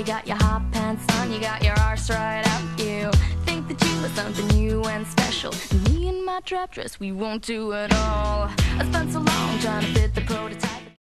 You got your hot pants on, you got your arse right out. You think that you are something new and special. Me and my trap dress, we won't do it all. I spent so long trying to fit the prototype.